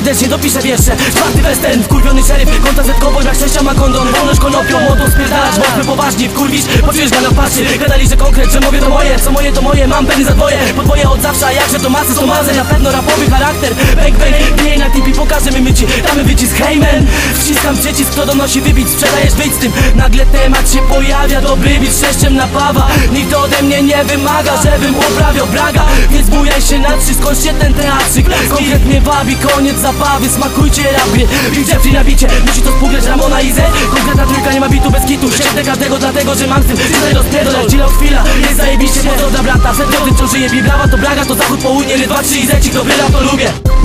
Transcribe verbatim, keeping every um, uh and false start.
serdecznie dopiszę wiersze. Czwarty western, wkurwiony szeryf, konta zetkowo, jak sześcia ma kondon. Wolność konopią, młodą spierdalać, mocno poważnie wkurwisz, poczujesz ga na paszy. Gadali, że konkret, że mówię to moje, co moje to moje, mam peny za dwoje. Podwoje od zawsze, a jakże to masy, to mazę. Na pewno rapowy charakter, bang bang, nie na tipi, pokażemy myci, damy wycisk, hejmen. Wciskam przycisk, kto donosi wybić, sprzedajesz wyjdź z tym. Nagle temat się pojawia, dobry bit sześciem napawa. Nikt ode mnie nie wymaga, żebym uprawiał braga. Więc bujaj się na trzy, skąd się ten teatrzyk. Konkret mnie wabi, koniec zabawy, smakujcie rap gry. Big Jeffrey na bicie, musi to spugać Ramona i Z. Konkretna trójka, nie ma bitu bez kitu. Ścięte każdego dlatego, że mam z tym tutaj rozpierdolę. Chillał chwila, jest zajebiście, pozdro dla brata. Przed tym co żyje bibrawa to braga, to zachód, południe, dwa, trzy i zecik. Dobry rap to lubię.